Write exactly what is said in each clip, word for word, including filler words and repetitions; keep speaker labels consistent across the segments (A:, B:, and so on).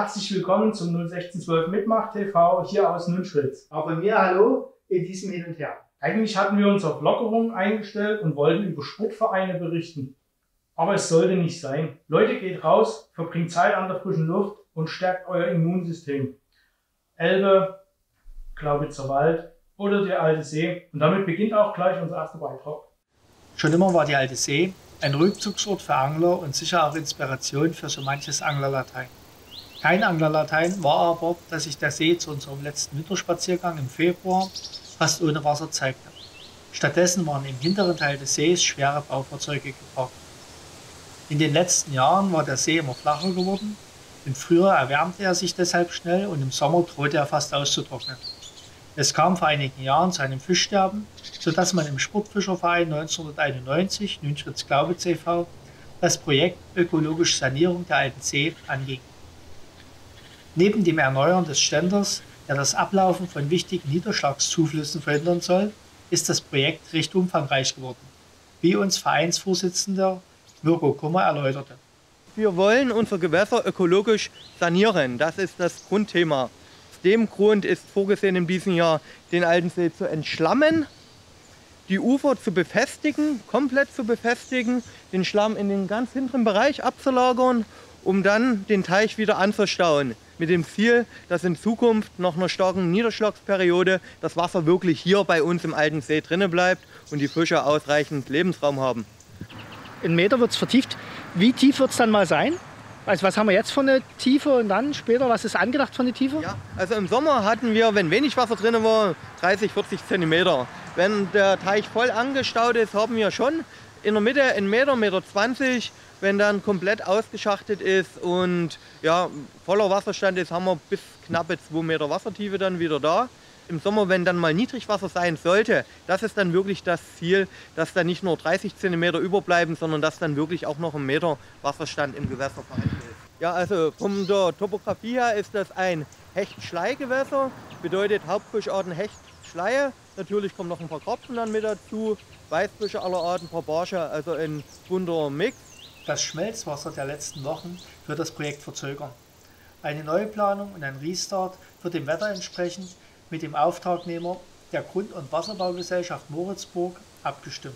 A: Herzlich willkommen zum null sechzehn zwölf Mitmach T V hier aus Nünschritz.
B: Auch von mir hallo in diesem Hin und Her.
A: Eigentlich hatten wir uns auf Lockerung eingestellt und wollten über Sportvereine berichten. Aber es sollte nicht sein. Leute, geht raus, verbringt Zeit an der frischen Luft und stärkt euer Immunsystem. Elbe, Glaubitzer Wald oder der Alte See. Und damit beginnt auch gleich unser erster Beitrag.
C: Schon immer war die Alte See ein Rückzugsort für Angler und sicher auch Inspiration für so manches Anglerlatein. Kein Anglerlatein war aber, dass sich der See zu unserem letzten Winterspaziergang im Februar fast ohne Wasser zeigte. Stattdessen waren im hinteren Teil des Sees schwere Baufahrzeuge geparkt. In den letzten Jahren war der See immer flacher geworden. Im Frühjahr erwärmte er sich deshalb schnell und im Sommer drohte er fast auszutrocknen. Es kam vor einigen Jahren zu einem Fischsterben, sodass man im Sportfischerverein neunzehnhunderteinundneunzig Nünschritz-Glaubitz e V das Projekt Ökologische Sanierung der Alten See anging. Neben dem Erneuern des Ständers, der das Ablaufen von wichtigen Niederschlagszuflüssen verhindern soll, ist das Projekt recht umfangreich geworden, wie uns Vereinsvorsitzender Mirko Kummer erläuterte.
D: Wir wollen unsere Gewässer ökologisch sanieren, das ist das Grundthema. Aus dem Grund ist vorgesehen in diesem Jahr, den Alten See zu entschlammen, die Ufer zu befestigen, komplett zu befestigen, den Schlamm in den ganz hinteren Bereich abzulagern, um dann den Teich wieder anzustauen. Mit dem Ziel, dass in Zukunft nach einer starken Niederschlagsperiode das Wasser wirklich hier bei uns im Alten See drinnen bleibt und die Fische ausreichend Lebensraum haben.
E: Ein Meter wird es vertieft. Wie tief wird es dann mal sein? Also was haben wir jetzt für eine Tiefe und dann später, was ist angedacht für eine Tiefe?
D: Ja, also im Sommer hatten wir, wenn wenig Wasser drin war, dreißig, vierzig Zentimeter. Wenn der Teich voll angestaut ist, haben wir schon in der Mitte einen Meter, Meter zwanzig. Wenn dann komplett ausgeschachtet ist und ja, voller Wasserstand ist, haben wir bis knappe zwei Meter Wassertiefe dann wieder da. Im Sommer, wenn dann mal Niedrigwasser sein sollte, das ist dann wirklich das Ziel, dass dann nicht nur dreißig Zentimeter überbleiben, sondern dass dann wirklich auch noch ein Meter Wasserstand im Gewässer vorhanden ist. Ja, also von der Topografie her ist das ein Hecht-Schlei-Gewässer, bedeutet Hauptfischarten Hecht, Schleie. Natürlich kommen noch ein paar Karpfen dann mit dazu, Weißfische aller Arten, ein paar Barsche, also ein bunter Mix.
C: Das Schmelzwasser der letzten Wochen wird das Projekt verzögern. Eine Neuplanung und ein Restart wird dem Wetter entsprechend mit dem Auftragnehmer der Grund- und Wasserbaugesellschaft Moritzburg abgestimmt.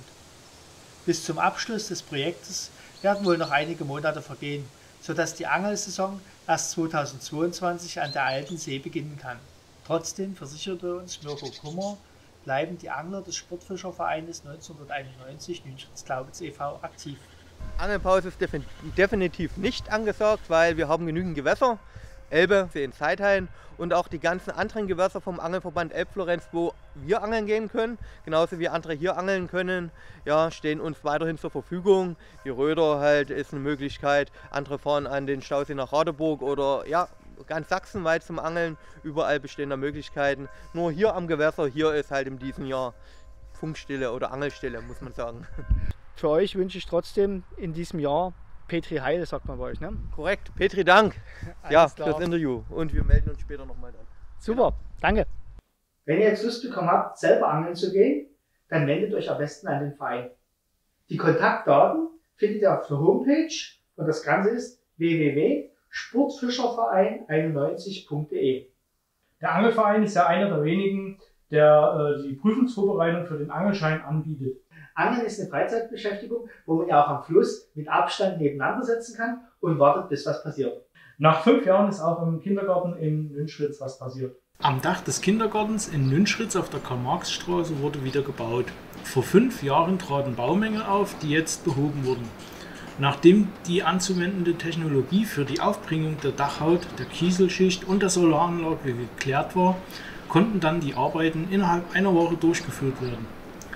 C: Bis zum Abschluss des Projektes werden wohl noch einige Monate vergehen, sodass die Angelsaison erst zweitausendzweiundzwanzig an der Alten See beginnen kann. Trotzdem versicherte uns Mirko Kummer, bleiben die Angler des Sportfischervereines neunzehnhunderteinundneunzig Nünschritz-Glaubitz e V aktiv.
D: Angelpause ist definitiv nicht angesagt, weil wir haben genügend Gewässer, Elbe, See und Zeithain und auch die ganzen anderen Gewässer vom Angelverband Elbflorenz, wo wir angeln gehen können, genauso wie andere hier angeln können, ja, stehen uns weiterhin zur Verfügung. Die Röder halt ist eine Möglichkeit, andere fahren an den Stausee nach Radeburg oder ja, ganz sachsenweit zum Angeln, überall bestehen da Möglichkeiten. Nur hier am Gewässer, hier ist halt in diesem Jahr Funkstille oder Angelstille, muss man sagen.
E: Für euch wünsche ich trotzdem in diesem Jahr Petri Heil, sagt man bei euch, ne?
D: Korrekt, Petri, Dank ja,
E: klar.
D: fürs Interview und wir melden uns später nochmal dann.
E: Super, genau. Danke.
B: Wenn ihr jetzt Lust bekommen habt, selber angeln zu gehen, dann wendet euch am besten an den Verein. Die Kontaktdaten findet ihr auf der Homepage und das Ganze ist w w w punkt sportfischerverein einundneunzig punkt de.
A: Der Angelverein ist ja einer der wenigen, der äh, die Prüfungsvorbereitung für den Angelschein anbietet.
B: Angeln ist eine Freizeitbeschäftigung, wo man ja auch am Fluss mit Abstand nebeneinander setzen kann und wartet, bis was passiert.
A: Nach fünf Jahren ist auch im Kindergarten in Nünschritz was passiert. Am Dach des Kindergartens in Nünschritz auf der Karl-Marx-Straße wurde wieder gebaut. Vor fünf Jahren traten Baumängel auf, die jetzt behoben wurden. Nachdem die anzuwendende Technologie für die Aufbringung der Dachhaut, der Kieselschicht und der Solaranlage geklärt war, konnten dann die Arbeiten innerhalb einer Woche durchgeführt werden.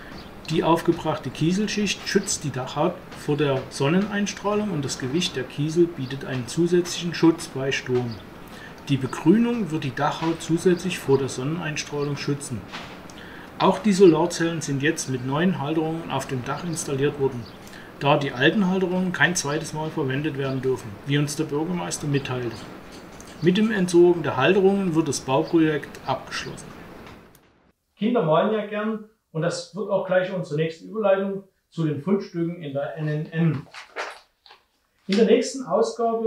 A: Die aufgebrachte Kieselschicht schützt die Dachhaut vor der Sonneneinstrahlung und das Gewicht der Kiesel bietet einen zusätzlichen Schutz bei Sturm. Die Begrünung wird die Dachhaut zusätzlich vor der Sonneneinstrahlung schützen. Auch die Solarzellen sind jetzt mit neuen Halterungen auf dem Dach installiert worden, da die alten Halterungen kein zweites Mal verwendet werden dürfen, wie uns der Bürgermeister mitteilte. Mit dem Entsorgen der Halterungen wird das Bauprojekt abgeschlossen. Kinder malen ja gern. Und das wird auch gleich unsere nächste Überleitung zu den Fundstücken in der N N N. In der nächsten Ausgabe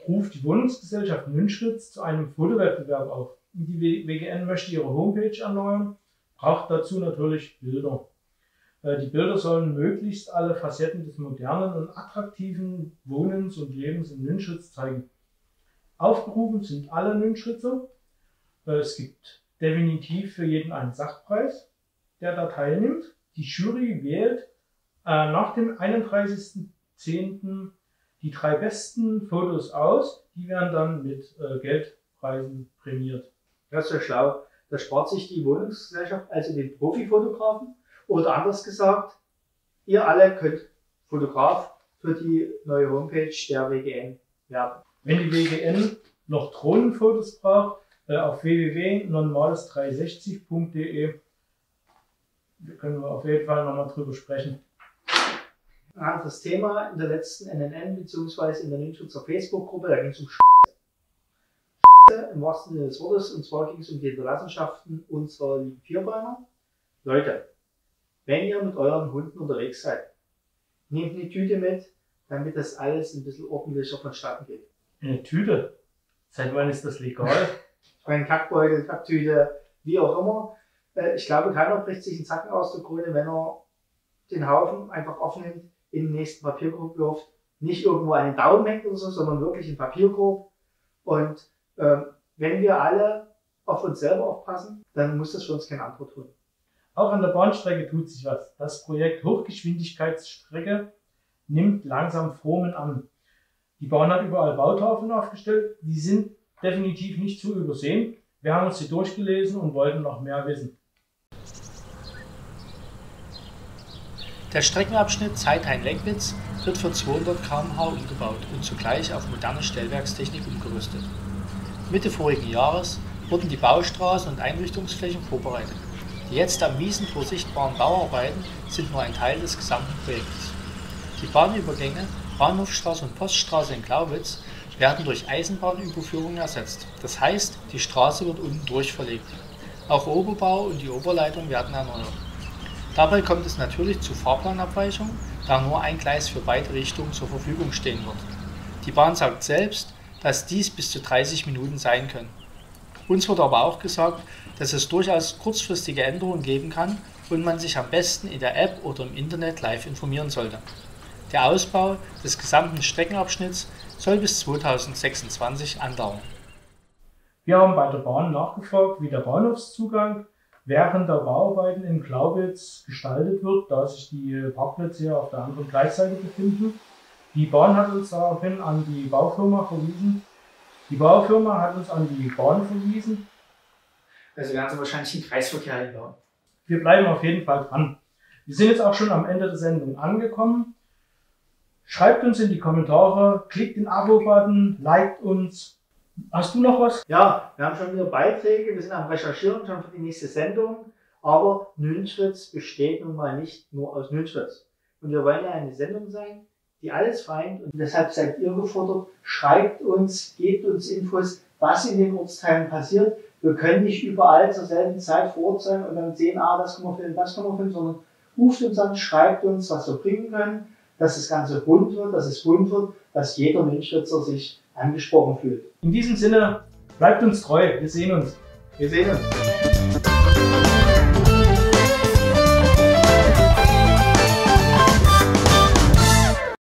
A: ruft die Wohnungsgesellschaft Nünchritz zu einem Fotowettbewerb auf. Die W G N möchte ihre Homepage erneuern, braucht dazu natürlich Bilder. Die Bilder sollen möglichst alle Facetten des modernen und attraktiven Wohnens und Lebens in Nünchritz zeigen. Aufgerufen sind alle Nünchritzer. Es gibt definitiv für jeden einen Sachpreis, der da teilnimmt. Die Jury wählt äh, nach dem einunddreißigsten zehnten die drei besten Fotos aus. Die werden dann mit äh, Geldpreisen prämiert.
B: Das ist ja schlau. Da spart sich die Wohnungsgesellschaft also den Profifotografen. Oder anders gesagt, ihr alle könnt Fotograf für die neue Homepage der W G N werden.
A: Wenn die W G N noch Drohnenfotos braucht, äh, auf w w w punkt normales dreihundertsechzig punkt de können wir auf jeden Fall nochmal drüber sprechen.
B: Ein anderes Thema in der letzten N N N bzw. in der Nünchritzer Facebook-Gruppe, da ging es um Sch***, im wahrsten Sinne des Wortes, und zwar ging es um die Hinterlassenschaften unserer lieben Vierbeiner. Leute, wenn ihr mit euren Hunden unterwegs seid, nehmt eine Tüte mit, damit das alles ein bisschen ordentlicher vonstatten geht.
A: Eine Tüte? Seit wann ist das legal?
B: Ein Kackbeutel, Kacktüte, wie auch immer. Ich glaube, keiner bricht sich einen Zacken aus der Krone, wenn er den Haufen einfach aufnimmt, in den nächsten Papierkorb wirft, nicht irgendwo einen Daumen hängt oder so, sondern wirklich einen Papierkorb. Und äh, wenn wir alle auf uns selber aufpassen, dann muss das für uns kein anderer tun.
A: Auch an der Bahnstrecke tut sich was. Das Projekt Hochgeschwindigkeitsstrecke nimmt langsam Formen an. Die Bahn hat überall Bautafeln aufgestellt. Die sind definitiv nicht zu übersehen. Wir haben uns sie durchgelesen und wollten noch mehr wissen.
C: Der Streckenabschnitt Zeithain-Leckwitz wird für zweihundert Kilometer pro Stunde umgebaut und zugleich auf moderne Stellwerkstechnik umgerüstet. Mitte vorigen Jahres wurden die Baustraßen und Einrichtungsflächen vorbereitet. Die jetzt am Wiesentor sichtbaren Bauarbeiten sind nur ein Teil des gesamten Projektes. Die Bahnübergänge Bahnhofstraße und Poststraße in Glaubitz werden durch Eisenbahnüberführungen ersetzt. Das heißt, die Straße wird unten durch verlegt. Auch Oberbau und die Oberleitung werden erneuert. Dabei kommt es natürlich zu Fahrplanabweichungen, da nur ein Gleis für beide Richtungen zur Verfügung stehen wird. Die Bahn sagt selbst, dass dies bis zu dreißig Minuten sein können. Uns wird aber auch gesagt, dass es durchaus kurzfristige Änderungen geben kann und man sich am besten in der App oder im Internet live informieren sollte. Der Ausbau des gesamten Streckenabschnitts soll bis zweitausendsechsundzwanzig andauern.
A: Wir haben bei der Bahn nachgefragt, wie der Bahnhofszugang während der Bauarbeiten in Glaubitz gestaltet wird, da sich die Parkplätze hier auf der anderen Gleisseite befinden. Die Bahn hat uns daraufhin an die Baufirma verwiesen. Die Baufirma hat uns an die Bahn verwiesen.
B: Also werden sie wahrscheinlich den Kreisverkehr einbauen.
A: Wir bleiben auf jeden Fall dran. Wir sind jetzt auch schon am Ende der Sendung angekommen. Schreibt uns in die Kommentare, klickt den Abo-Button, liked uns. Hast du noch was?
B: Ja, wir haben schon wieder Beiträge, wir sind am Recherchieren schon für die nächste Sendung. Aber Nünchritz besteht nun mal nicht nur aus Nünchritz. Und wir wollen ja eine Sendung sein, die alles vereint. Und deshalb seid ihr gefordert, schreibt uns, gebt uns Infos, was in den Ortsteilen passiert. Wir können nicht überall zur selben Zeit vor Ort sein und dann sehen, ah, das können wir filmen, das können wir filmen, sondern ruft uns an, schreibt uns, was wir bringen können, dass das Ganze bunt wird, dass es bunt wird, dass jeder Nünchritzer sich angesprochen fühlt.
A: In diesem Sinne, bleibt uns treu. Wir sehen uns.
B: Wir sehen uns.